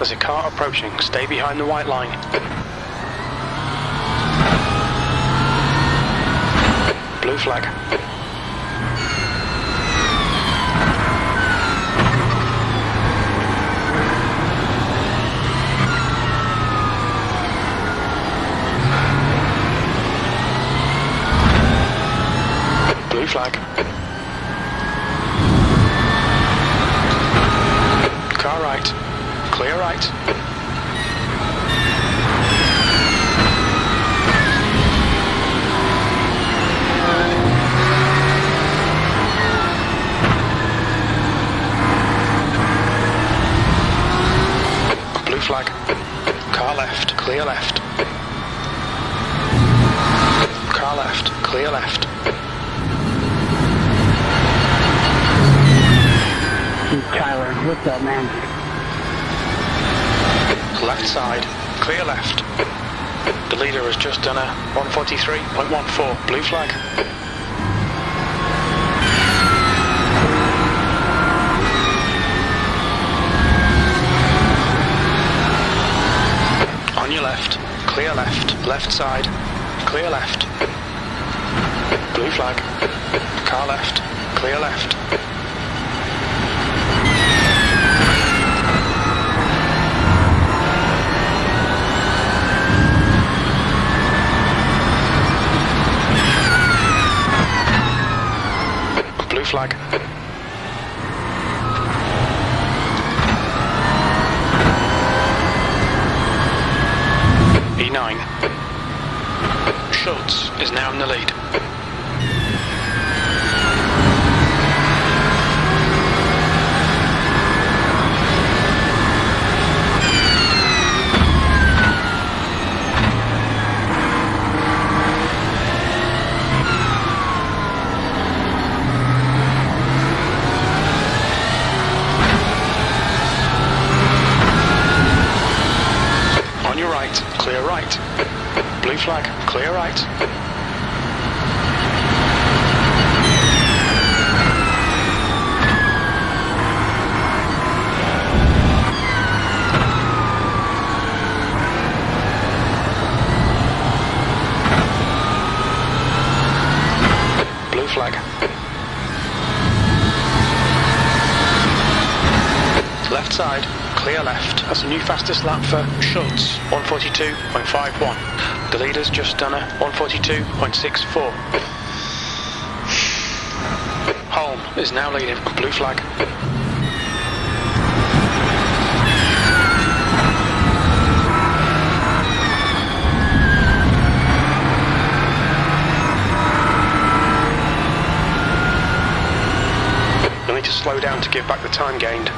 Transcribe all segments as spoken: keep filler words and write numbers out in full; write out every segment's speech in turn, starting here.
There's a car approaching. Stay behind the white line. Blue flag. Blue flag. Car right. Clear right. Blue flag. Car left. Clear left. Car left. Clear left. Tyler, what's up, man? Left side, clear left. The leader has just done a one forty-three point one four, blue flag. On your left, clear left, left side, clear left. Blue flag, car left, clear left. Blue flag. E nine. Schultz is now in the lead. On your right, clear right. Blue flag, clear right. Blue flag. Left side, clear left. That's a new fastest lap for Schultz, one forty-two point five one. The leader's just done a one forty-two point six four. Holm is now leading, blue flag. You'll need to slow down to give back the time gained.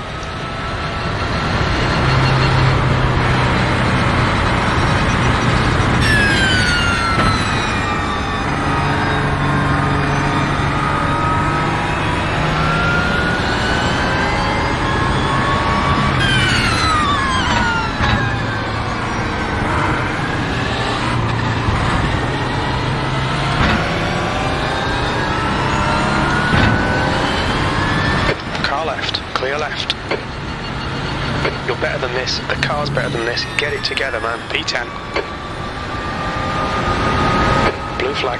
Clear left. You're better than this. The car's better than this. Get it together, man. P ten. Blue flag.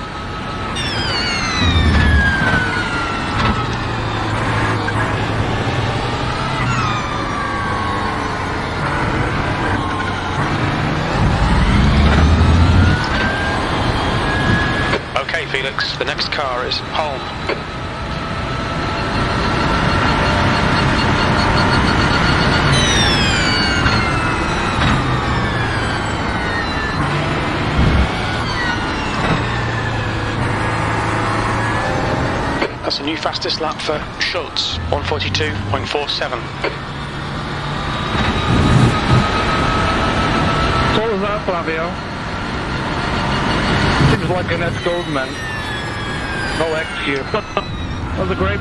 Okay, Felix. The next car is Holm. That's a new fastest lap for Schultz, one forty-two point four seven. What was that, Flavio? Seems like an S Goldman. No X here. That was a great...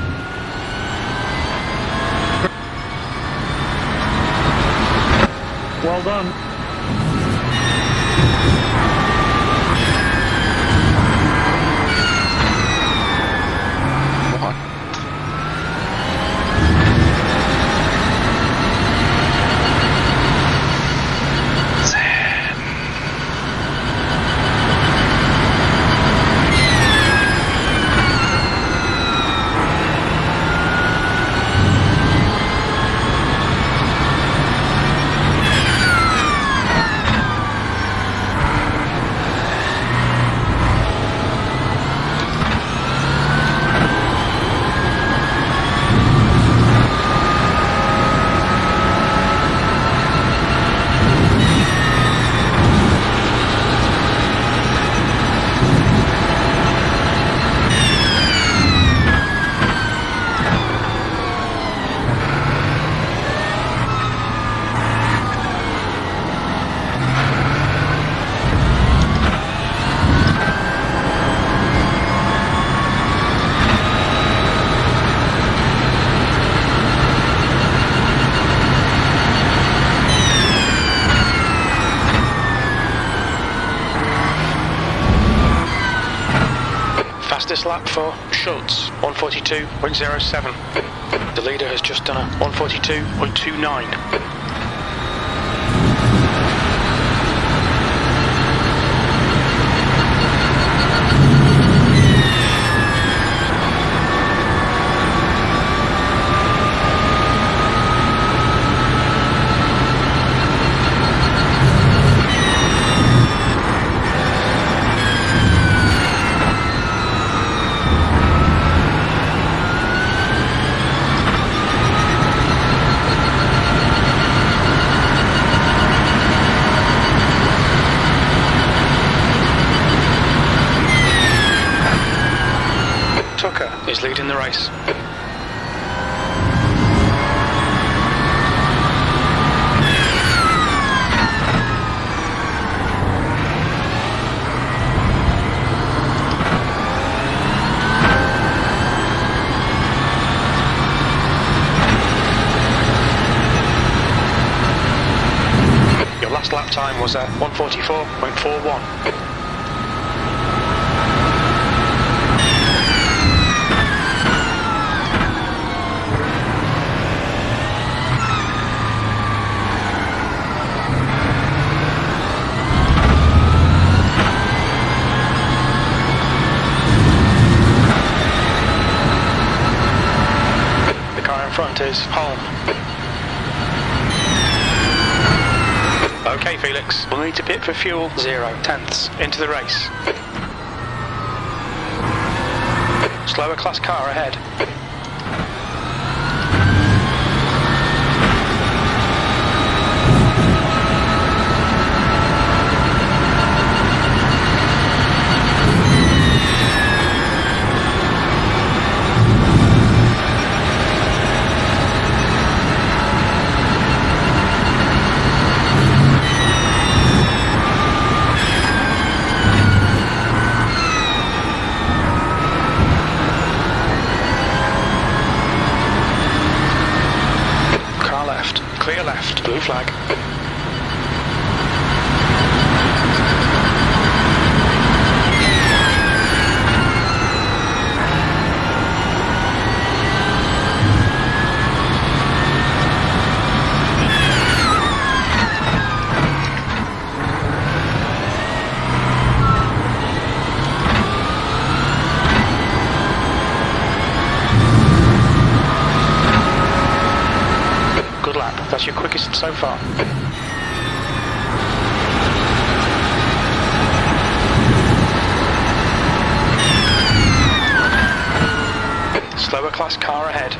Well done. What? fastest lap for Schultz, one forty-two point oh seven. The leader has just done a one forty-two point two nine. Is leading the race. Your last lap time was a one forty-four point four one. Front is home. Okay, Felix, we'll need to pit for fuel. Zero tenths into the race. Slower class car ahead. Clear left, blue flag. That's your quickest so far. Slower class car ahead.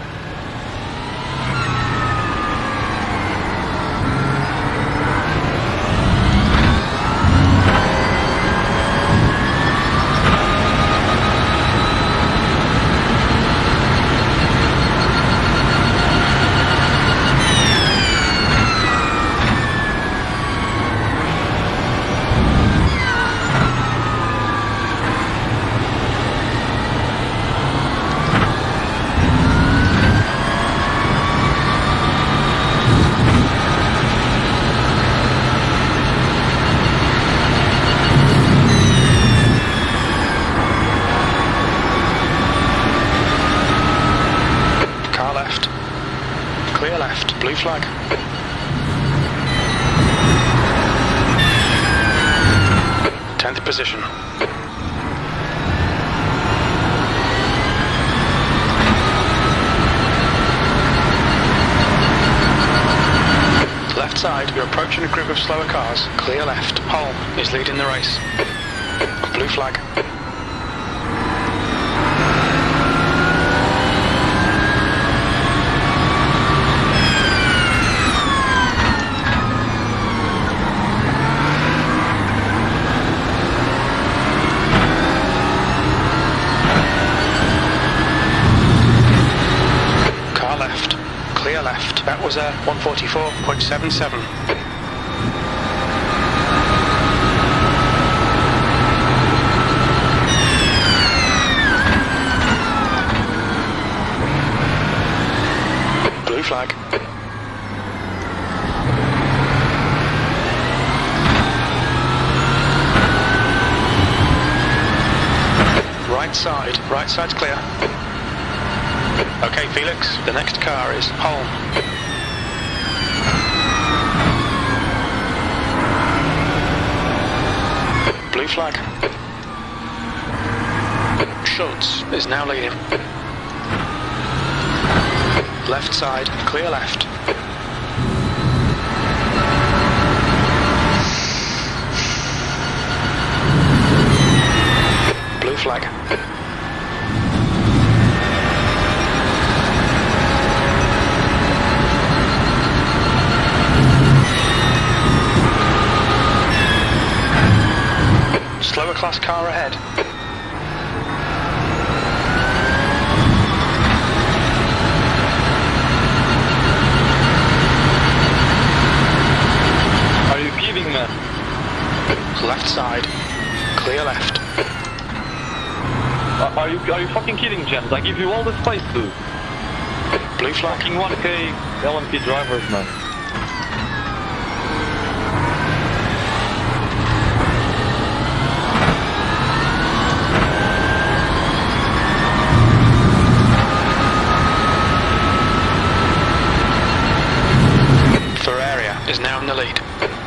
Clear left, blue flag. Tenth position. Left side, you're approaching a group of slower cars. Clear left, Holm is leading the race. Blue flag. Clear left. That was a one forty-four point seven seven. Blue flag. Right side. Right side's clear. Okay, Felix. The next car is Holm. Blue flag. Schultz is now leading. Left side, clear left. Blue flag. Slower class car ahead. Are you kidding me? Left side, clear left. Uh, are you are you fucking kidding, James? I give you all the space, dude. Blue flag. Fucking one K L M P drivers, man. Is now in the lead.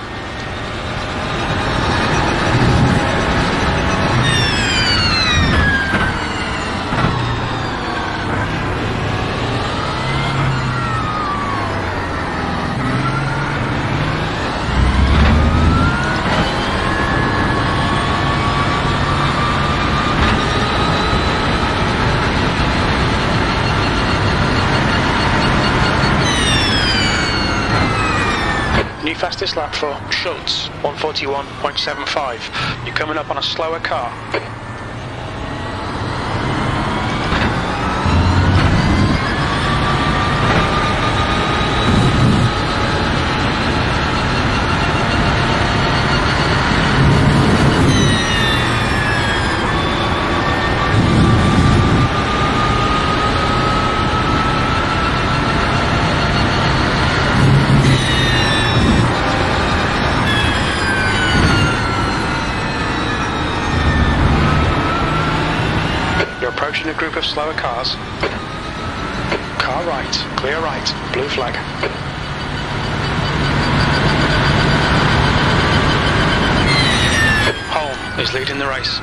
New fastest lap for Schultz, one forty-one point seven five. You're coming up on a slower car. Approaching a group of slower cars. Car right, clear right, blue flag. Holm is leading the race.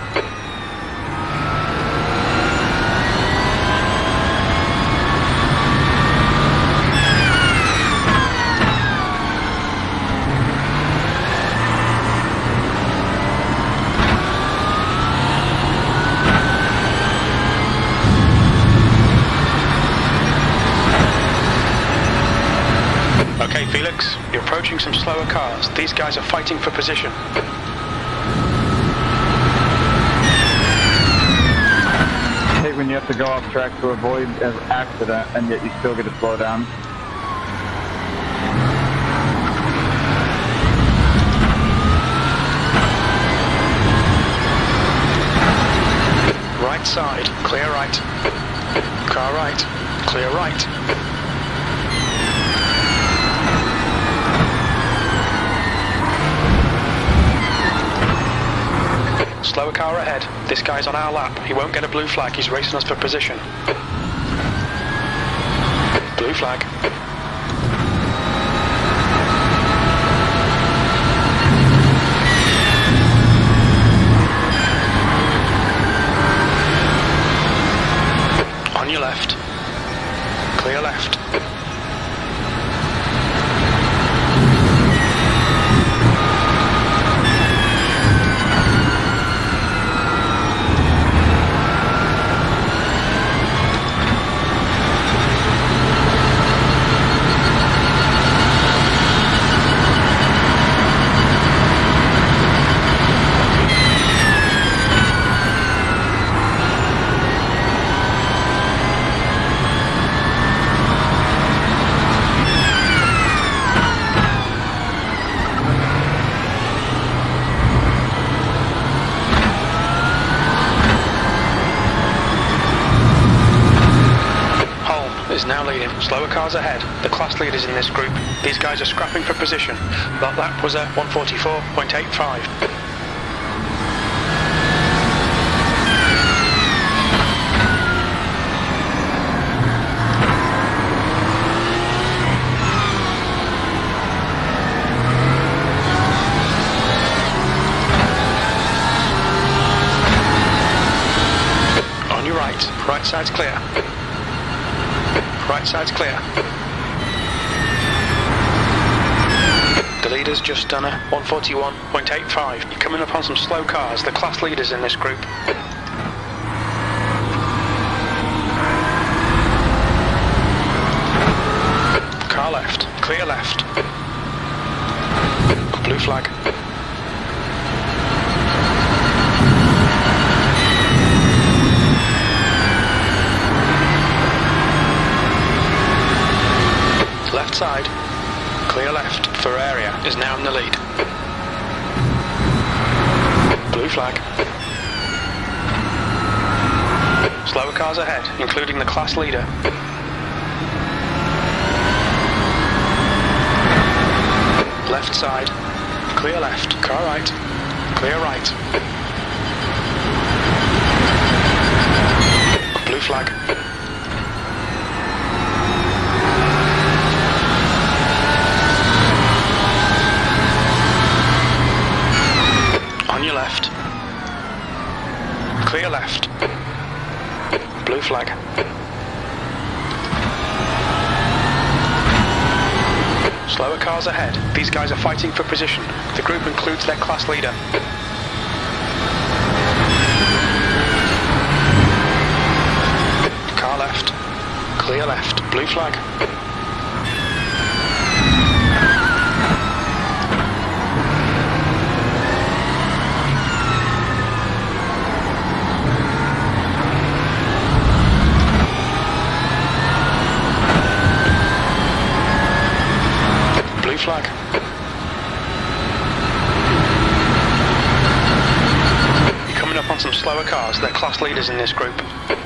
Okay, Felix, you're approaching some slower cars. These guys are fighting for position. I hate when you have to go off track to avoid an accident and yet you still get to slow down. Right side, clear right. Car right, clear right. Slower car ahead. This guy's on our lap. He won't get a blue flag. He's racing us for position. Blue flag. On your left. Clear left. is now leading. Slower cars ahead. The class leaders in this group. These guys are scrapping for position. That lap was a one forty-four point eight five. side's clear. Right side's clear. The leader's just done a one forty-one point eight five. You're coming up on some slow cars, the class leaders in this group. Car left, clear left. Blue flag. Left side, clear left. Area is now in the lead. Blue flag. Slower cars ahead, including the class leader. Left side, clear left. Car right, clear right. Blue flag. On your left. Clear left. Blue flag. Slower cars ahead. These guys are fighting for position. The group includes their class leader. Car left. Clear left. Blue flag. Flag. You're coming up on some slower cars, they're class leaders in this group.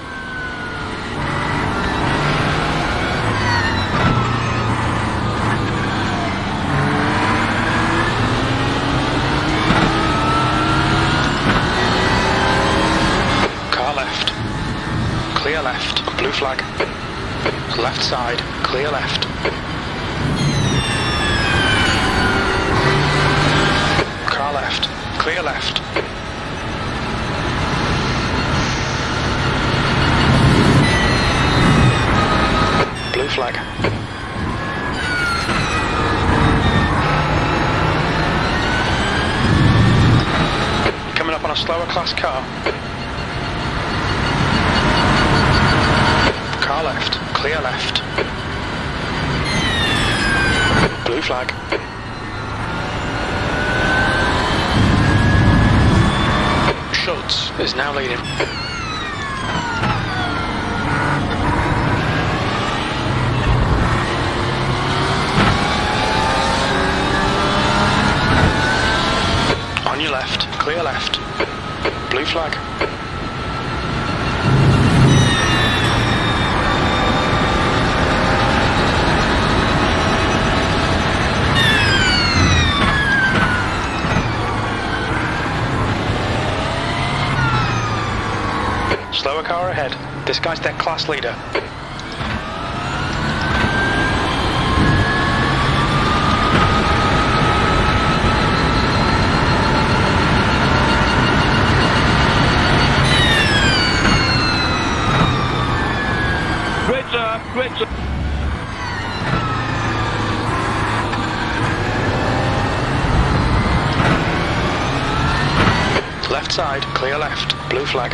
Car left. Clear left. Blue flag. Left side. Clear left. Left, clear left. Blue flag. Coming up on a slower class car. Car left, clear left. Blue flag. Is now leading. On your left, clear left. Blue flag. Slower car ahead. This guy's their class leader. Great job, great job. Left side, clear left. Blue flag.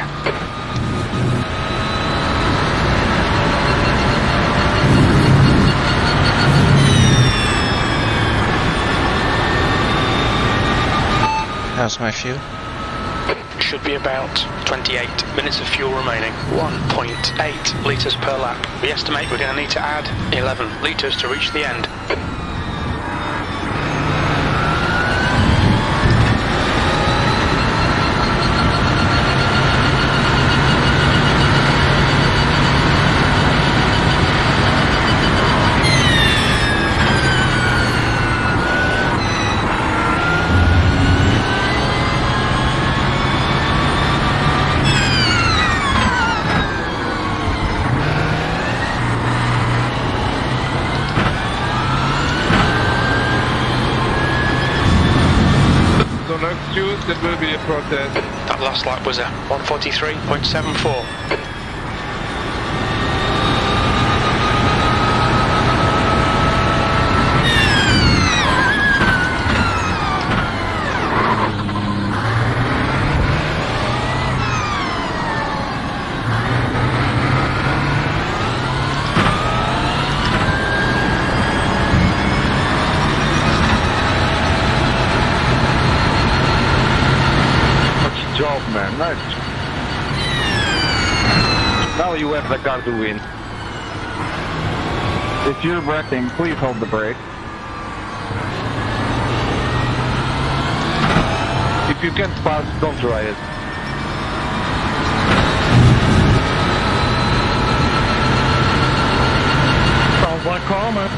How's my fuel? Should be about twenty-eight minutes of fuel remaining. one point eight litres per lap. We estimate we're going to need to add eleven litres to reach the end. There will be a protest. That last lap was a one forty-three point seven four. nice. Now you have the car to win. If you're braking, please hold the brake. If you can't pass, don't try it. Sounds like karma.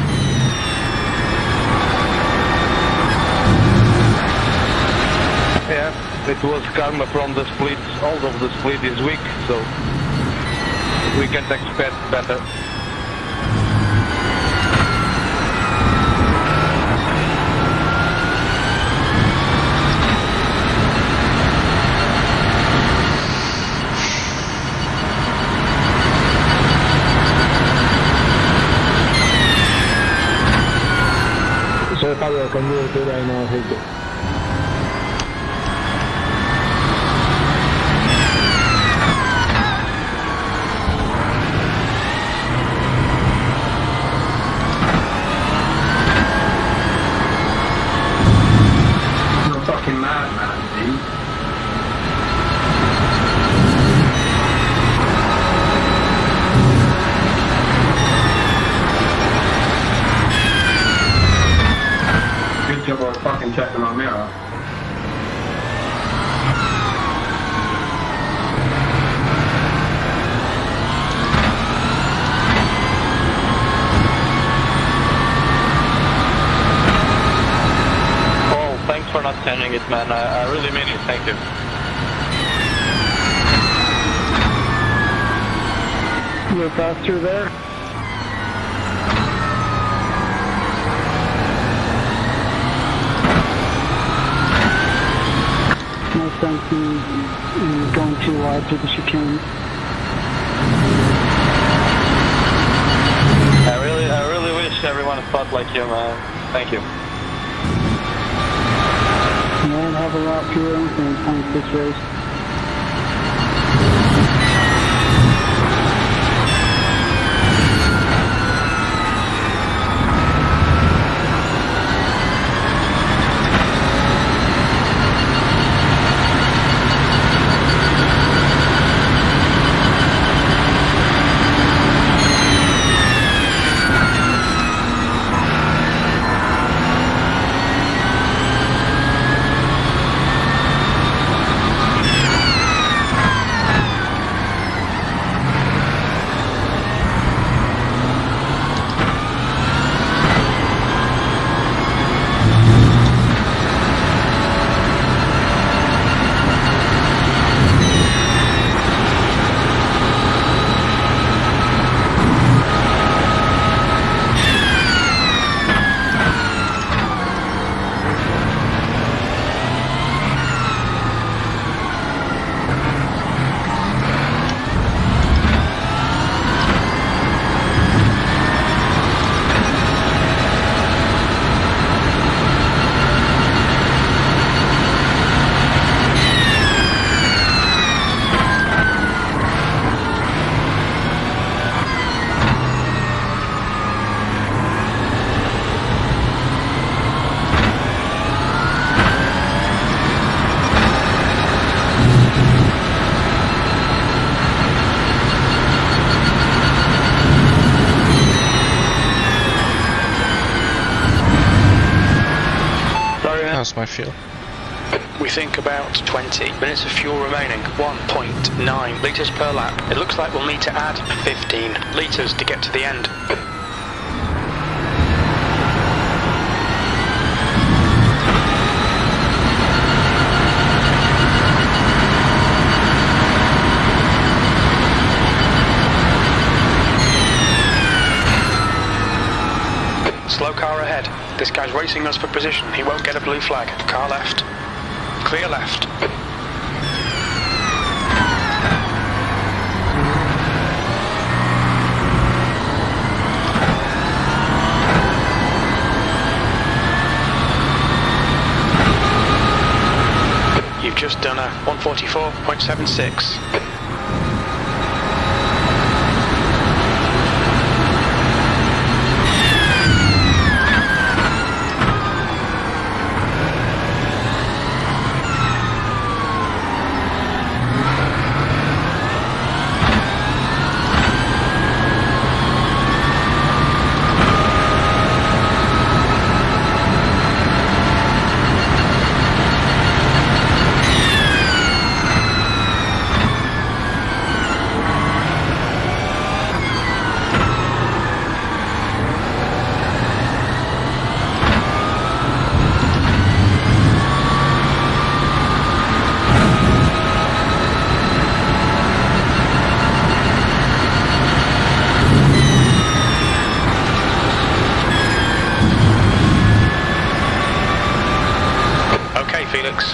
Yeah, it was karma from the split. All of the split is weak, so we can't expect better. So Pablo, can you do right now? Hit it. You're a fucking madman, dude. Good job on fucking checking my mirror. Oh, thanks for not sending it, man. I, I really mean it. Thank you. You're faster there. No sense in, in going too wide through the chicane. I really, I really wish everyone thought like you, man. Thank you. You won't have a lot fewer influence points this race. How's my fuel? We think about twenty minutes of fuel remaining, one point nine litres per lap. It looks like we'll need to add fifteen litres to get to the end. Slow car ahead. This guy's racing us for position. He won't get a blue flag. Car left. Clear left. You've just done a one forty-four point seven six.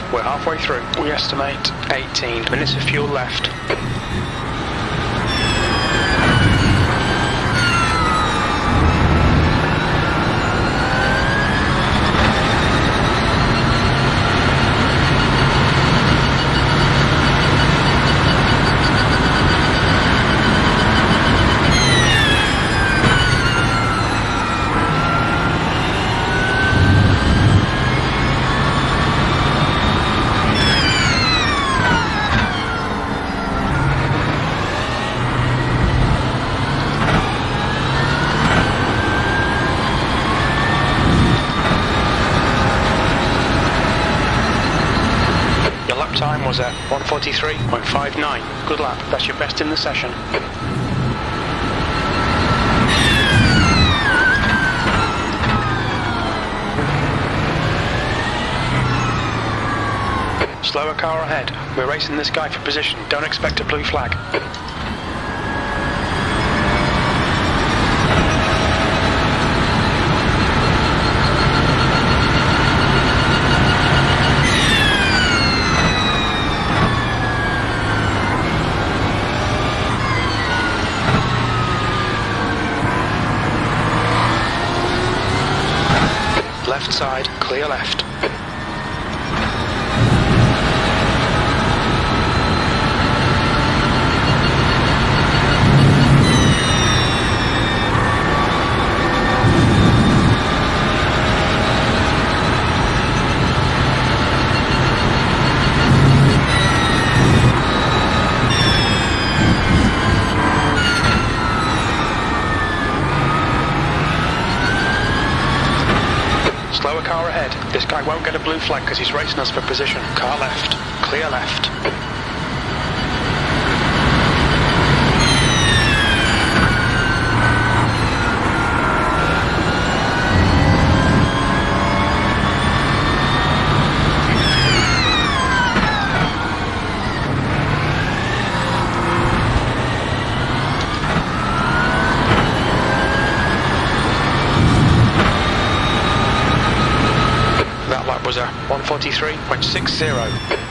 We're halfway through. We estimate eighteen minutes of fuel left. Time was at one forty-three point five nine. Good lap. That's your best in the session. Slower car ahead. We're racing this guy for position. Don't expect a blue flag. Left side, clear left. Slower car ahead. This guy won't get a blue flag because he's racing us for position. Car left. Clear left. Was a one forty-three point six zero.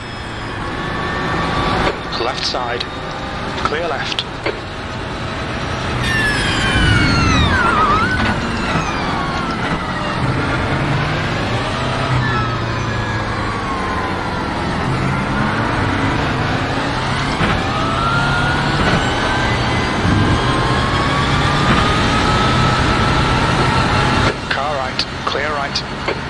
Left side, clear left. Car right, clear right.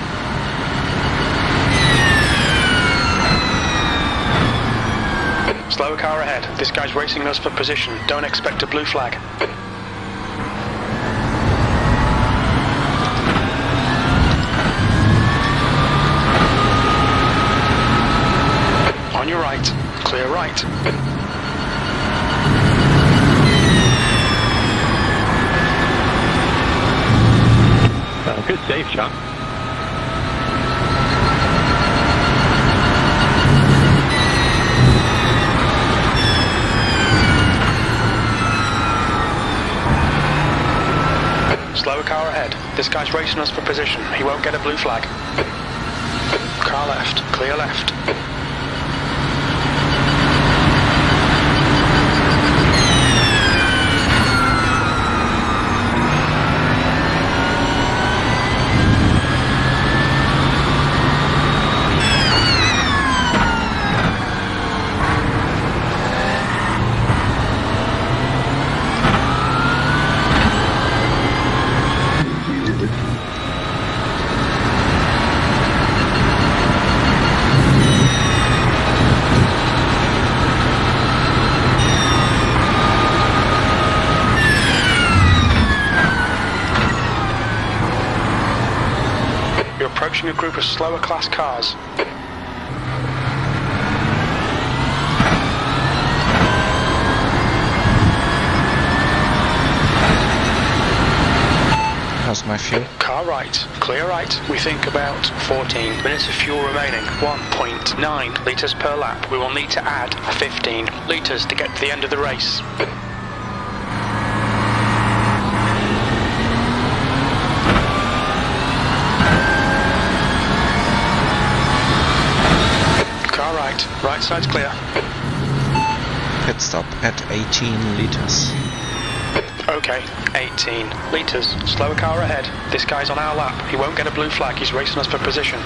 Slower car ahead. This guy's racing us for position. Don't expect a blue flag. On your right. Clear right. Uh, good save, Chuck. Slower car ahead. This guy's racing us for position. He won't get a blue flag. Car left. Clear left. You're approaching a group of slower class cars. How's my fuel? Car right, clear right. We think about fourteen minutes of fuel remaining. one point nine litres per lap. We will need to add fifteen litres to get to the end of the race. right. Right side's clear. Pit stop at eighteen liters. Okay, eighteen litres. Slower car ahead. This guy's on our lap. He won't get a blue flag. He's racing us for position.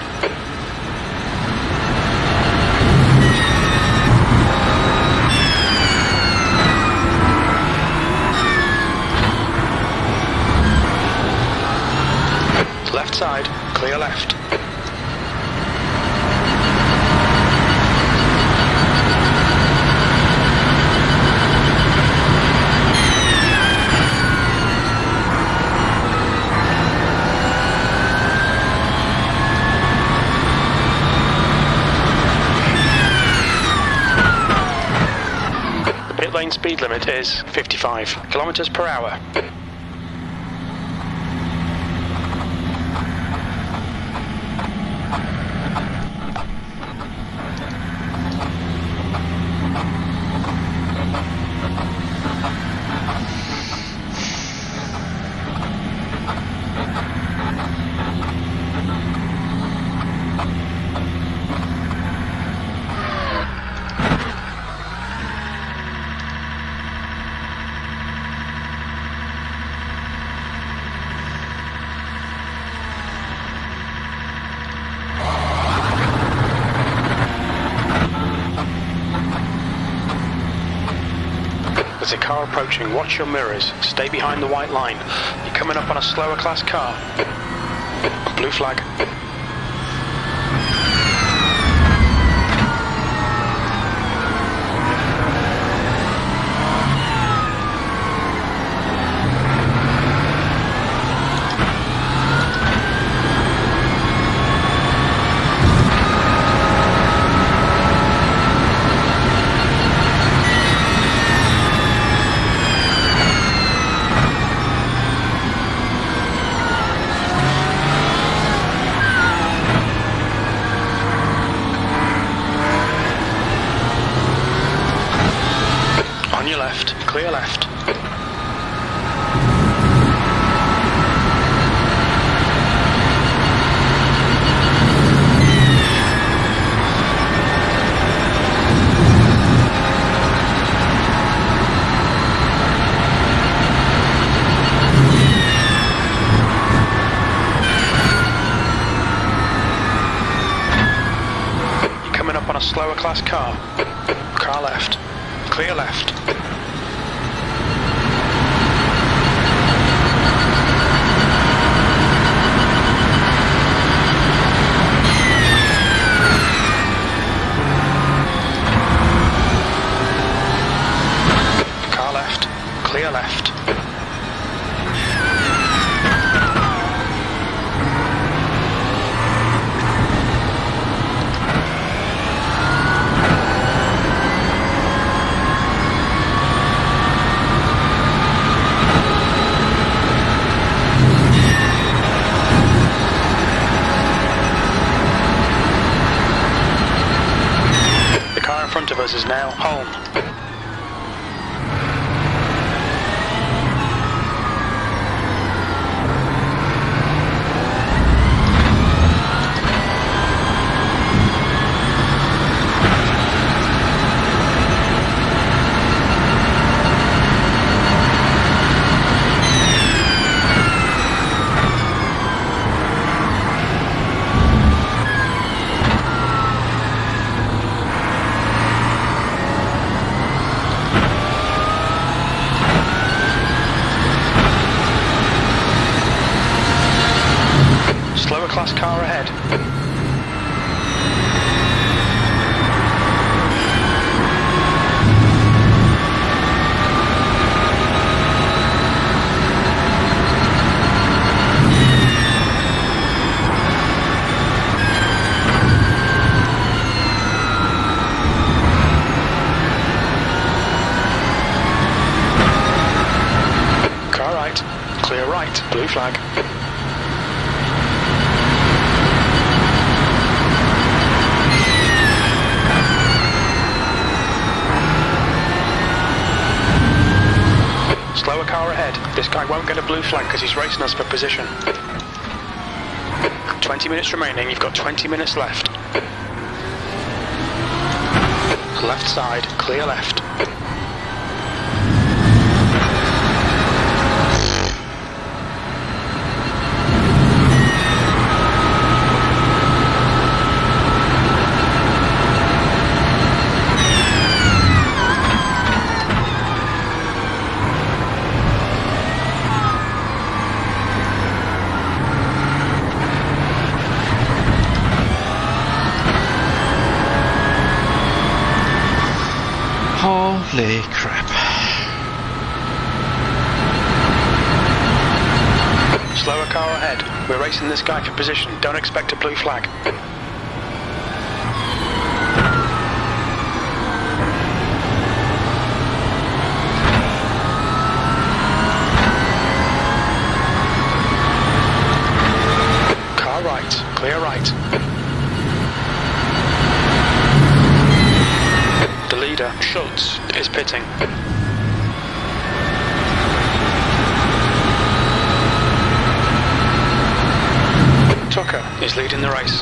Left side, clear left. Pit lane speed limit is fifty-five kilometers per hour. There's a car approaching. Watch your mirrors. Stay behind the white line. You're coming up on a slower class car. Blue flag. Left, clear left. You're coming up on a slower class car. Car left, clear left. Clear left. The car in front of us is now home. Slower class car ahead. Car right, clear right, blue flag. Slower car ahead. This guy won't get a blue flag because he's racing us for position. twenty minutes remaining, you've got twenty minutes left. Left side, clear left. Holy crap. Slower car ahead. We're racing this guy for position. Don't expect a blue flag. Car right. Clear right. The leader, Schultz, is pitting. Tucker is leading the race.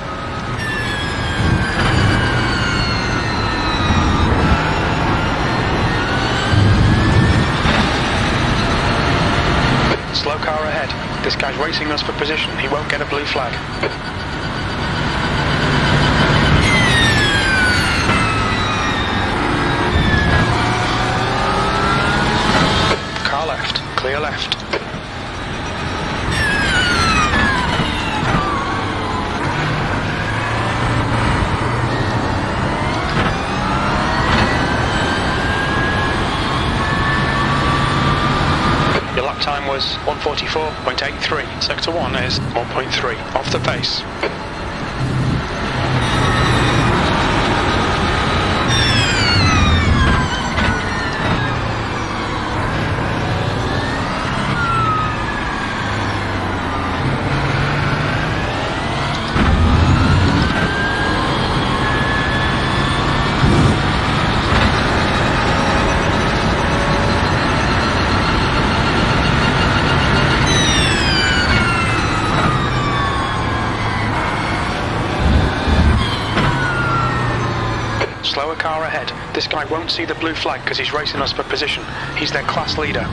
Slow car ahead. This guy's racing us for position. He won't get a blue flag. Car left. Clear left. Your lap time was one forty-four point eight three. Sector one is one point three. Off the pace. Slower car ahead. This guy won't see the blue flag because he's racing us for position. He's their class leader.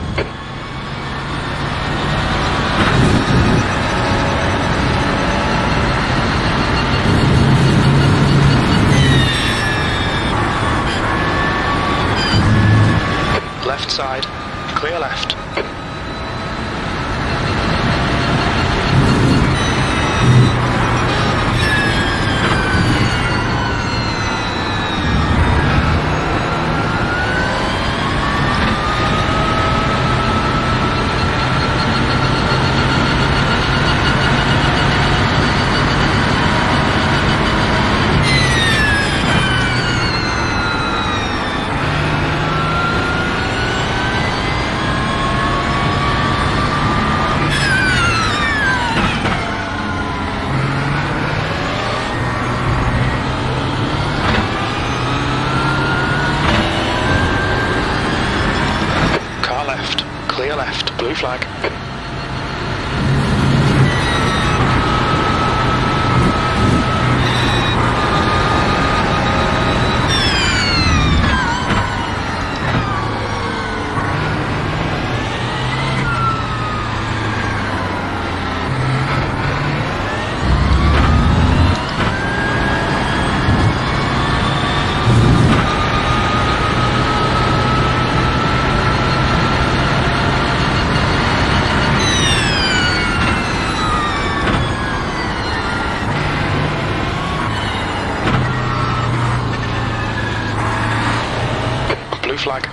Left side, clear left. Clear left, blue flag. Blue flag.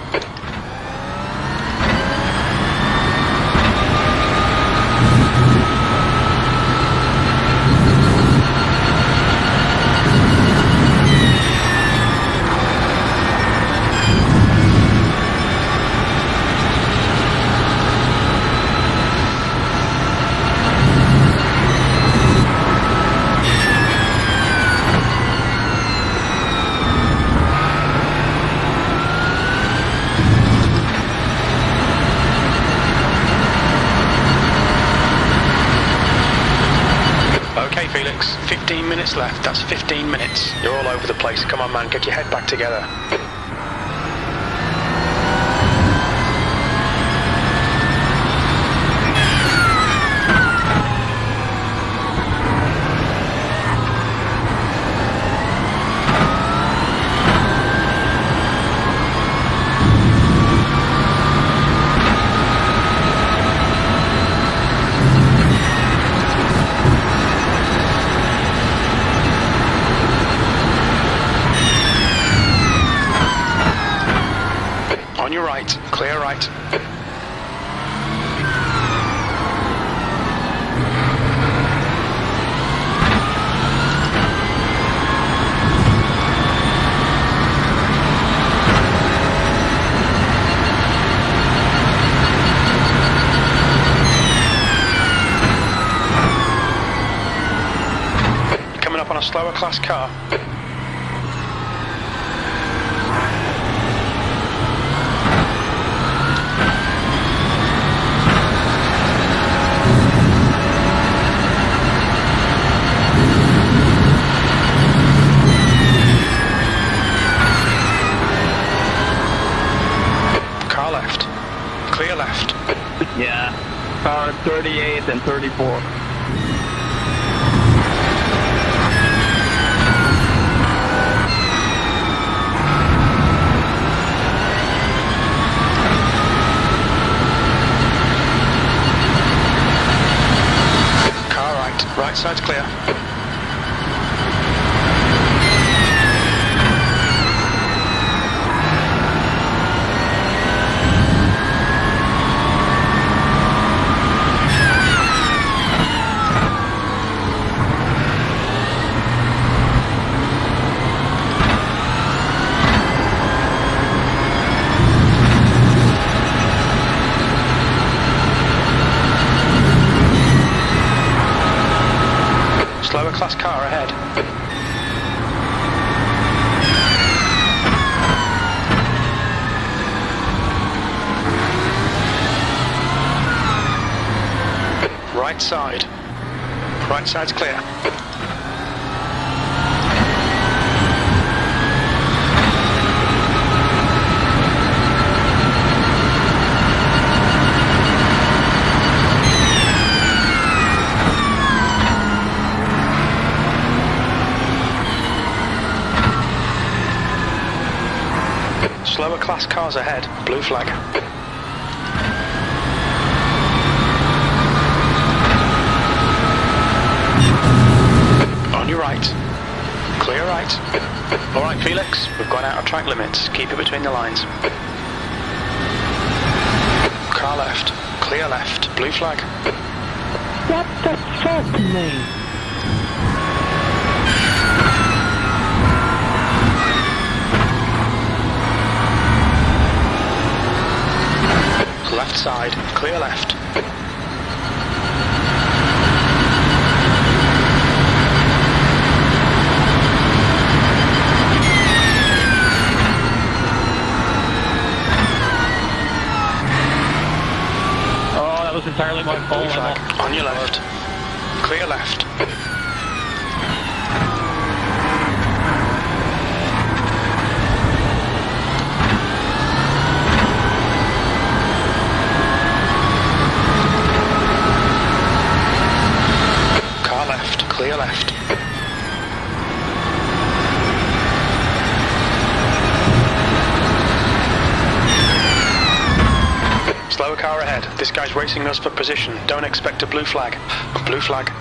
Felix. fifteen minutes left. That's fifteen minutes. You're all over the place. Come on, man. Get your head back together. On your right, clear right. Coming up on a slower class car. Clear left. Yeah, car thirty-eight and thirty-four. Car right, right side's clear. Slower class car ahead. Right side. Right side's clear. Slower class cars ahead, blue flag. On your right. Clear right. Alright Felix, we've gone out of track limits. Keep it between the lines. Car left. Clear left. Blue flag. What the fuck, man? Left side, clear left. Oh, that was entirely my fault. Blue flag, on your left. Clear left. Clear left. Slower car ahead. This guy's racing us for position. Don't expect a blue flag. Blue flag.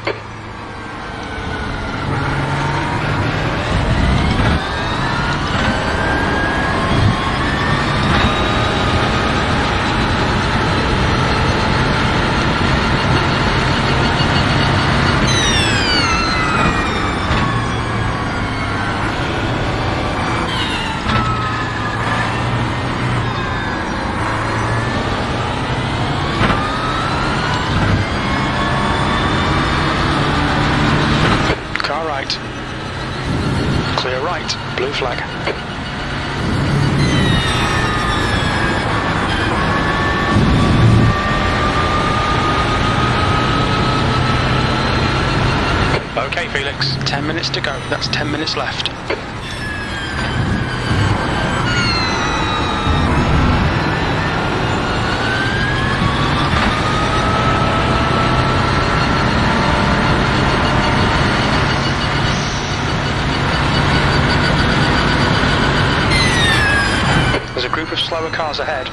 Clear right, blue flag. Okay, Felix, ten minutes to go. That's ten minutes left. There's a group of slower cars ahead.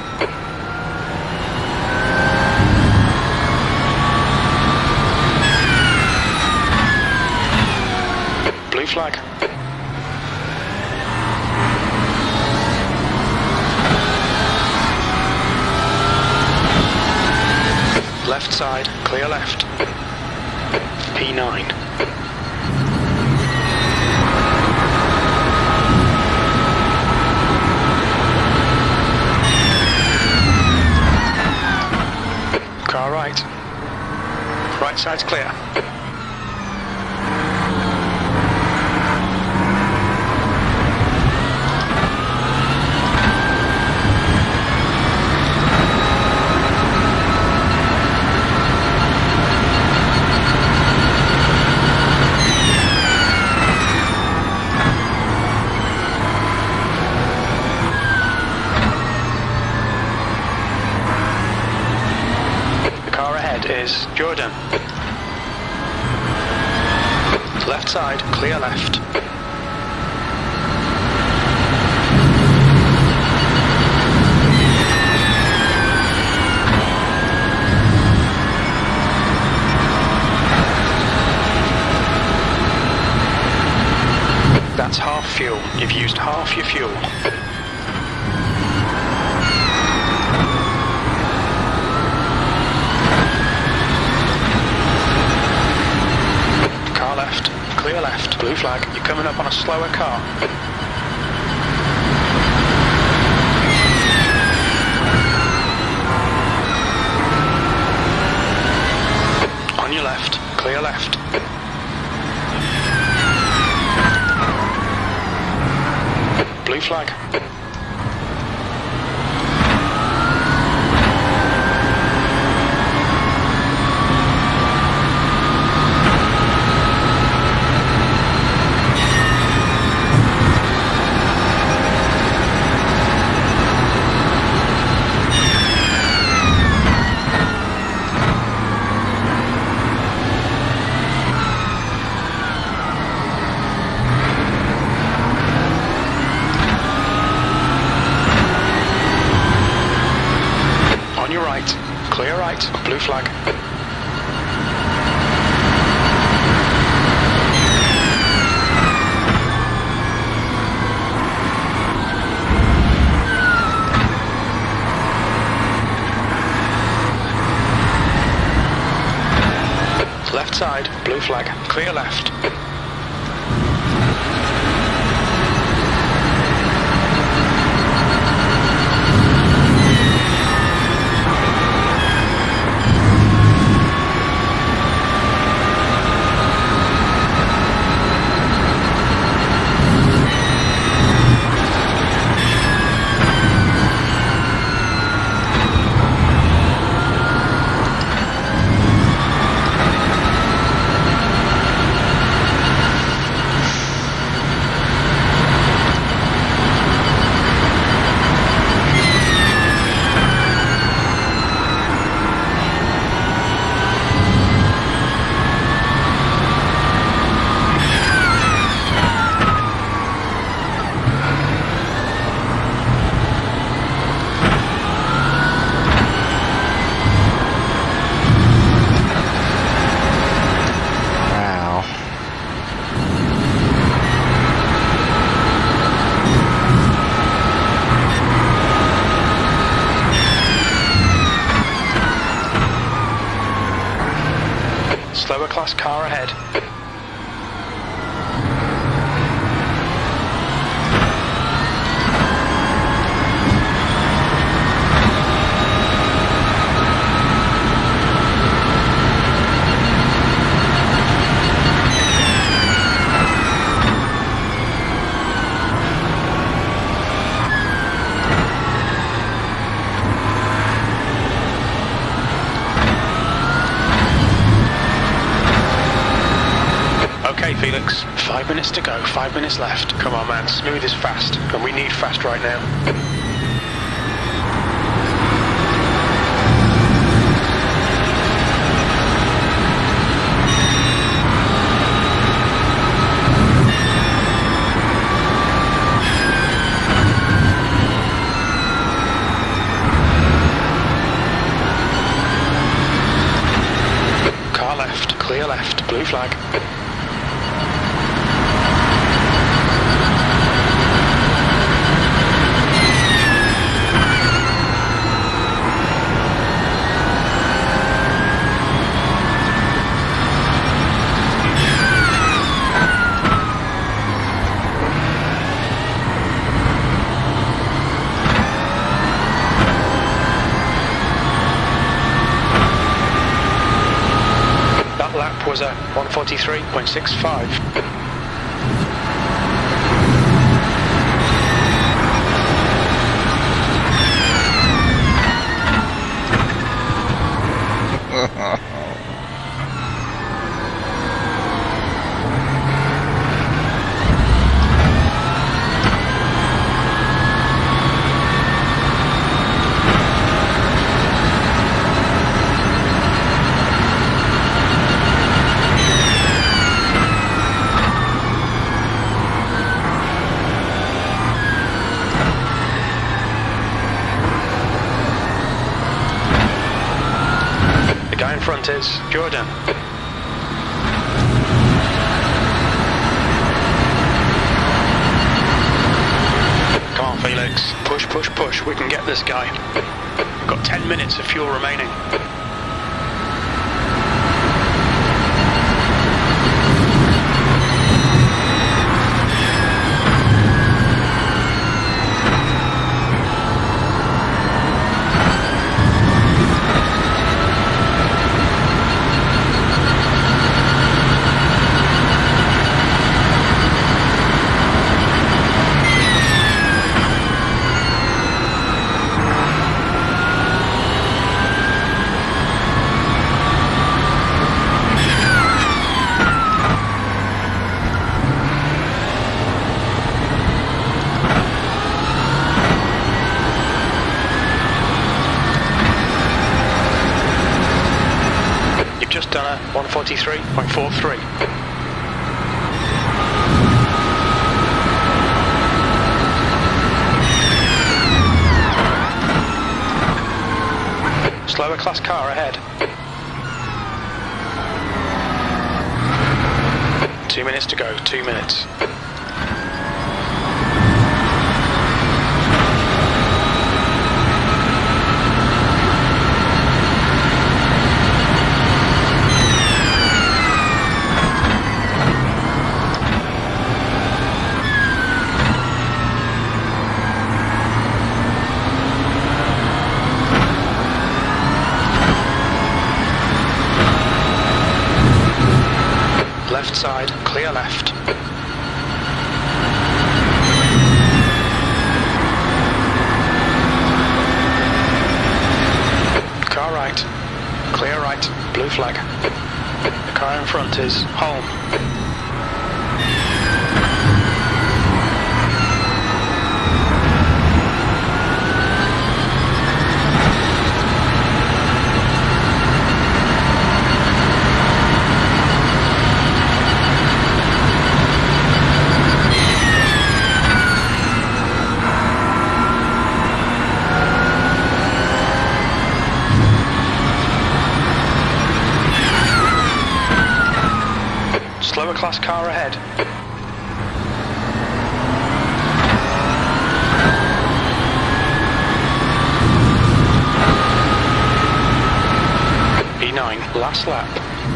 Blue flag. Left side, clear left. P nine. Car right. Right side's clear. Is Jordan. Left side, clear left. That's half fuel. You've used half your fuel. Left, clear left, blue flag. You're coming up on a slower car. On your left, clear left. Blue flag. Clear right, blue flag. Left side, blue flag, clear left. Slower class car ahead. Okay, Felix. Five minutes to go, five minutes left. Come on, man, smooth is fast, and we need fast right now. Car left, clear left, blue flag. Lap was a one forty-three point six five. The guy in front is Jordan. Come on, Felix. Push, push, push. We can get this guy. We've got ten minutes of fuel remaining. Just done a one forty-three point four three. Slower class car ahead. Two minutes to go, two minutes. Left side, clear left. Car right, clear right, blue flag. The car in front is home. Slower class car ahead. P nine, last lap.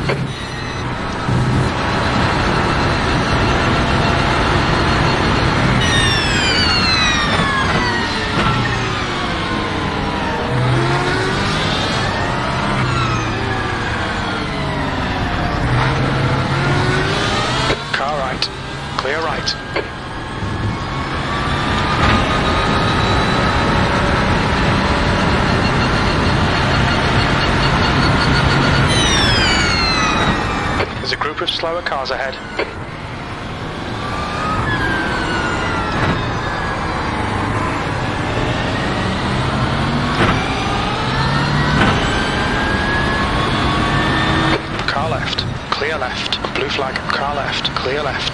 Car right, clear right. There's a group of slower cars ahead. Car left, clear left. Blue flag, car left, clear left.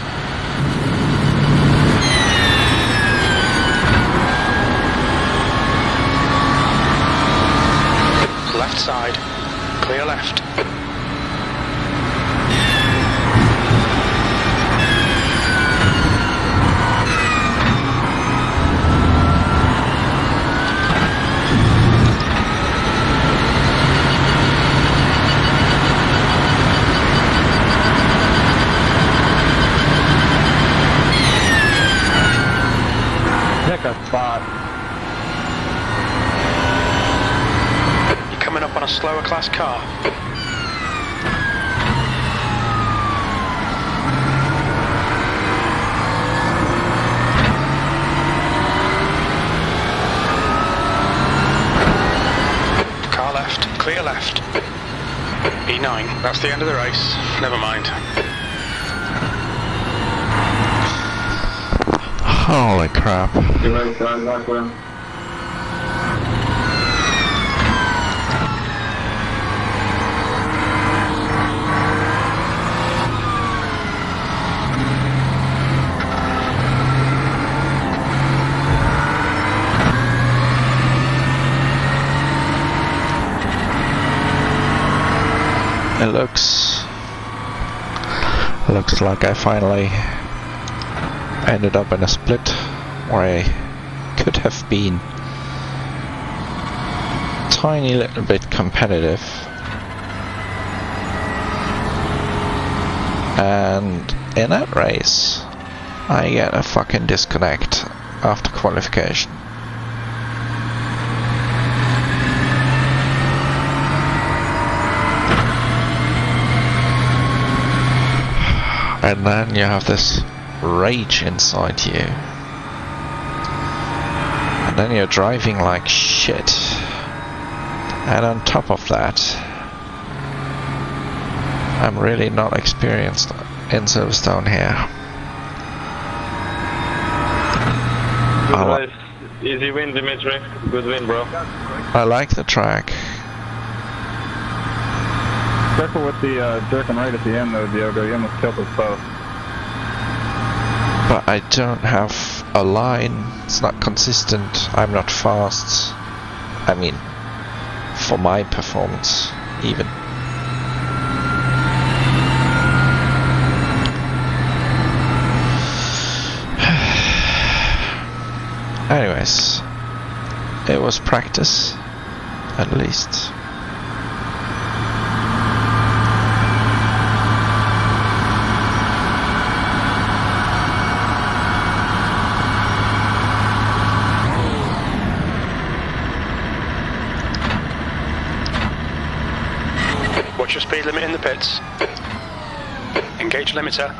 Left side, clear left. Pick a spot. You're coming up on a slower class car. Car left, clear left. E nine, that's the end of the race. Never mind. Holy crap. You're right side, back one. It looks looks like I finally ended up in a split where I could have been tiny little bit competitive, and in that race I get a fucking disconnect after qualification. And then you have this rage inside you. And then you're driving like shit. And on top of that, I'm really not experienced in Silverstone here. Good I, race. Easy win, Dimitri. Good win, bro. I like the track. Careful with the uh, jerking right at the end though, Diogo. You almost killed us both. But I don't have a line. It's not consistent. I'm not fast. I mean, for my performance, even. Anyways, it was practice, at least. Watch your speed limit in the pits. Engage limiter.